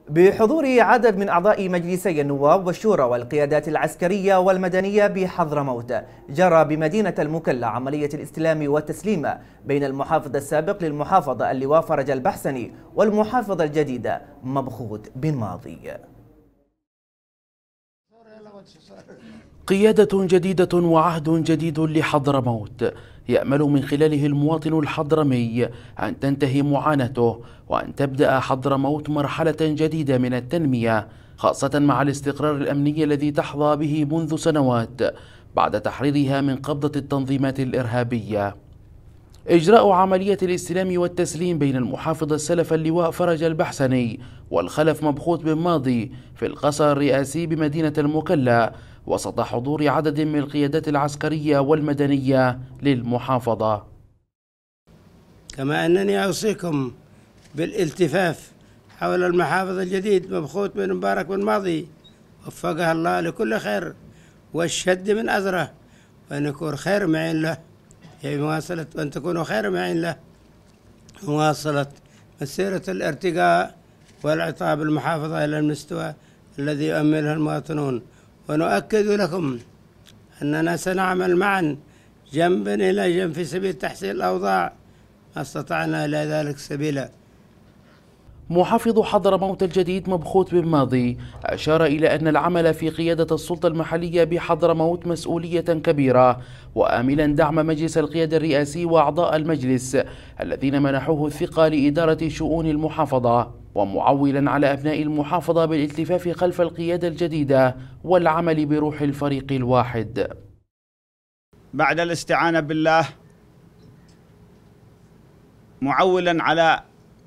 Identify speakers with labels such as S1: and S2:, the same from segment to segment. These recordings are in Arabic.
S1: بحضور عدد من أعضاء مجلسي النواب والشورى والقيادات العسكرية والمدنية بحضرموت، جرى بمدينة المكلا عملية الاستلام والتسليم بين المحافظ السابق للمحافظة اللواء فرج البحسني والمحافظ الجديد مبخوت بن ماضي.
S2: قيادة جديدة وعهد جديد لحضرموت يأمل من خلاله المواطن الحضرمي أن تنتهي معاناته وأن تبدأ حضرموت مرحلة جديدة من التنمية، خاصة مع الاستقرار الأمني الذي تحظى به منذ سنوات بعد تحريرها من قبضة التنظيمات الإرهابية. إجراء عملية الاستلام والتسليم بين المحافظ السلف اللواء فرج البحسني والخلف مبخوت بن ماضي في القصر الرئاسي بمدينة المكلا وسط حضور عدد من القيادات العسكرية والمدنية للمحافظة.
S3: كما أنني أوصيكم بالالتفاف حول المحافظ الجديد مبخوت بن مبارك بن ماضي وفقها الله لكل خير والشد من أزره، وأن يكون خير معين له مواصلة وأن تكونوا خير معين له مواصلة مسيرة الارتقاء والعطاء بالمحافظة إلى المستوى الذي يؤمله المواطنون. ونؤكد لكم أننا سنعمل معا جنبا إلى جنب في سبيل تحسين الأوضاع ما استطعنا إلى ذلك سبيلا.
S2: محافظ حضرموت الجديد مبخوت بن ماضي أشار إلى أن العمل في قيادة السلطة المحلية بحضرموت مسؤولية كبيرة، وآملا دعم مجلس القيادة الرئاسي وأعضاء المجلس الذين منحوه الثقة لإدارة شؤون المحافظة، ومعولا على أبناء المحافظة بالالتفاف خلف القيادة الجديدة والعمل بروح الفريق الواحد.
S4: بعد الاستعانة بالله معولا على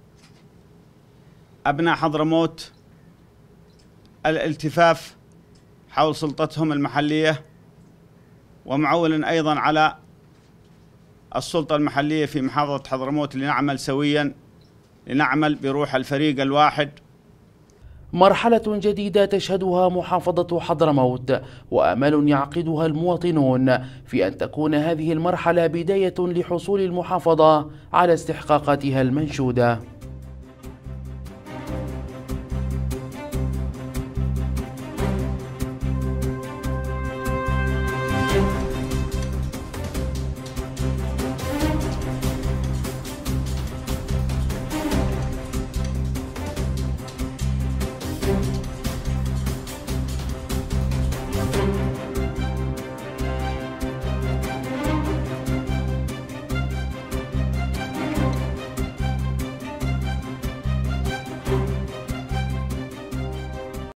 S4: أبناء حضرموت الالتفاف حول سلطتهم المحلية، ومعولا أيضا على السلطة المحلية في محافظة حضرموت لنعمل سويا، لنعمل بروح الفريق الواحد.
S2: مرحلة جديدة تشهدها محافظة حضرموت وآمال يعقدها المواطنون في أن تكون هذه المرحلة بداية لحصول المحافظة على استحقاقاتها المنشودة.